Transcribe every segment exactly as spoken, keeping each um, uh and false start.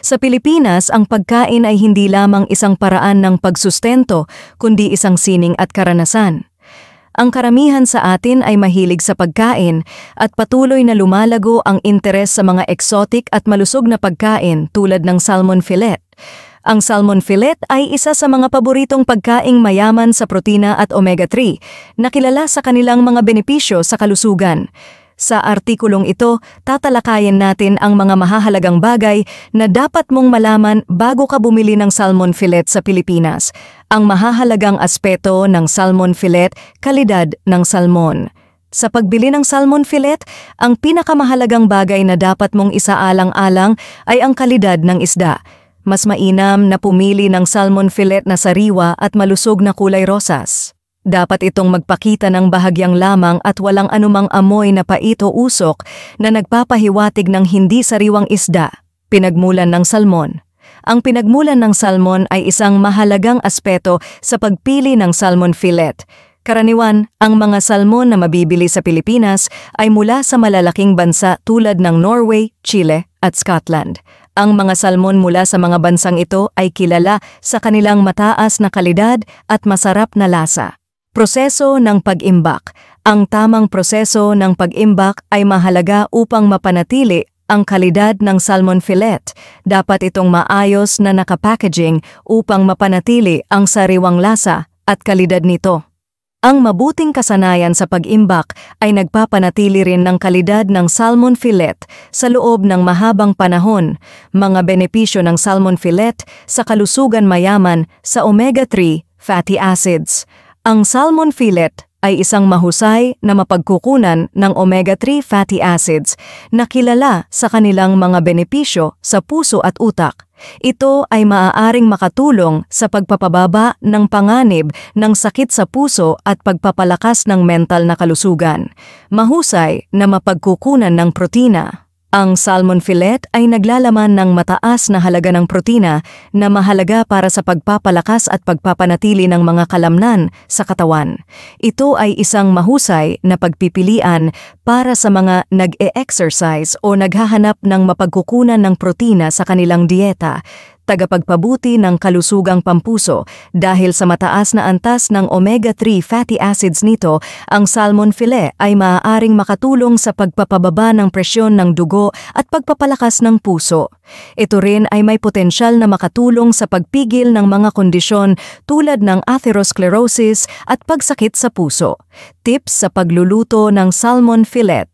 Sa Pilipinas, ang pagkain ay hindi lamang isang paraan ng pagsustento, kundi isang sining at karanasan. Ang karamihan sa atin ay mahilig sa pagkain at patuloy na lumalago ang interes sa mga exotic at malusog na pagkain tulad ng salmon fillet. Ang salmon fillet ay isa sa mga paboritong pagkaing mayaman sa protina at omega three na kilala sa kanilang mga benepisyo sa kalusugan. Sa artikulong ito, tatalakayin natin ang mga mahahalagang bagay na dapat mong malaman bago ka bumili ng salmon fillet sa Pilipinas. Ang mahahalagang aspeto ng salmon fillet, kalidad ng salmon. Sa pagbili ng salmon fillet, ang pinakamahalagang bagay na dapat mong isaalang-alang ay ang kalidad ng isda. Mas mainam na pumili ng salmon fillet na sariwa at malusog na kulay rosas. Dapat itong magpakita ng bahagyang lamang at walang anumang amoy na pait o usok na nagpapahiwatig ng hindi sariwang isda. Pinagmulan ng salmon. Ang pinagmulan ng salmon ay isang mahalagang aspeto sa pagpili ng salmon fillet. Karaniwan, ang mga salmon na mabibili sa Pilipinas ay mula sa malalaking bansa tulad ng Norway, Chile at Scotland. Ang mga salmon mula sa mga bansang ito ay kilala sa kanilang mataas na kalidad at masarap na lasa. Proseso ng pag-imbak. Ang tamang proseso ng pag-imbak ay mahalaga upang mapanatili ang kalidad ng salmon fillet. Dapat itong maayos na nakapackaging upang mapanatili ang sariwang lasa at kalidad nito. Ang mabuting kasanayan sa pag-imbak ay nagpapanatili rin ng kalidad ng salmon fillet sa loob ng mahabang panahon. Mga benepisyo ng salmon fillet sa kalusugan mayaman sa omega three fatty acids. Ang salmon fillet ay isang mahusay na mapagkukunan ng omega three fatty acids na kilala sa kanilang mga benepisyo sa puso at utak. Ito ay maaaring makatulong sa pagpapababa ng panganib ng sakit sa puso at pagpapalakas ng mental na kalusugan. Mahusay na mapagkukunan ng protina. Ang salmon fillet ay naglalaman ng mataas na halaga ng protina na mahalaga para sa pagpapalakas at pagpapanatili ng mga kalamnan sa katawan. Ito ay isang mahusay na pagpipilian para sa mga nag-e-exercise o naghahanap ng mapagkukunan ng protina sa kanilang dieta. Tagapagpabuti ng kalusugang pampuso. Dahil sa mataas na antas ng omega three fatty acids nito, ang salmon fillet ay maaaring makatulong sa pagpapababa ng presyon ng dugo at pagpapalakas ng puso. Ito rin ay may potensyal na makatulong sa pagpigil ng mga kondisyon tulad ng atherosclerosis at pagsakit sa puso. Tips sa pagluluto ng salmon fillet.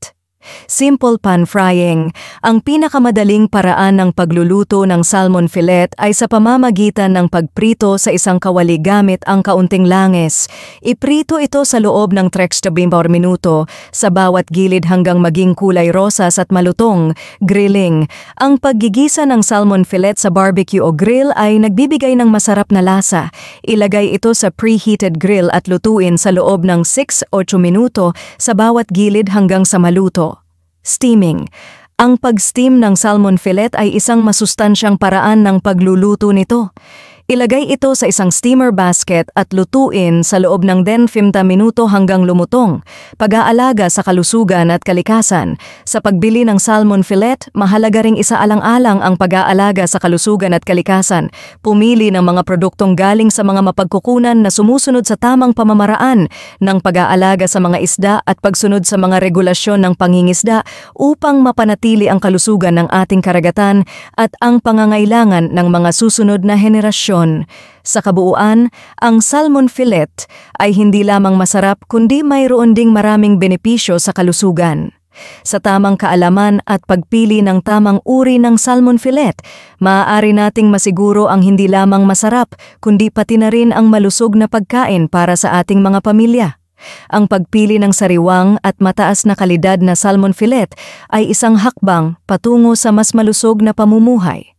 Simple pan frying. Ang pinakamadaling paraan ng pagluluto ng salmon fillet ay sa pamamagitan ng pagprito sa isang kawali gamit ang kaunting langis. Iprito ito sa loob ng thirty to forty minuto sa bawat gilid hanggang maging kulay rosas at malutong. Grilling. Ang paggigisa ng salmon fillet sa barbecue o grill ay nagbibigay ng masarap na lasa. Ilagay ito sa preheated grill at lutuin sa loob ng six to eight minuto sa bawat gilid hanggang sa maluto. Steaming. Ang pag-steam ng salmon fillet ay isang masustansyang paraan ng pagluluto nito. Ilagay ito sa isang steamer basket at lutuin sa loob ng ten to fifteen minuto hanggang lumutong. Pag-aalaga sa kalusugan at kalikasan. Sa pagbili ng salmon fillet, mahalaga ring isaalang-alang ang pag-aalaga sa kalusugan at kalikasan. Pumili ng mga produktong galing sa mga mapagkukunan na sumusunod sa tamang pamamaraan ng pag-aalaga sa mga isda at pagsunod sa mga regulasyon ng pangingisda upang mapanatili ang kalusugan ng ating karagatan at ang pangangailangan ng mga susunod na henerasyon. Sa kabuuan, ang salmon fillet ay hindi lamang masarap kundi mayroon ding maraming benepisyo sa kalusugan. Sa tamang kaalaman at pagpili ng tamang uri ng salmon fillet, maaari nating masiguro ang hindi lamang masarap kundi pati na rin ang malusog na pagkain para sa ating mga pamilya. Ang pagpili ng sariwang at mataas na kalidad na salmon fillet ay isang hakbang patungo sa mas malusog na pamumuhay.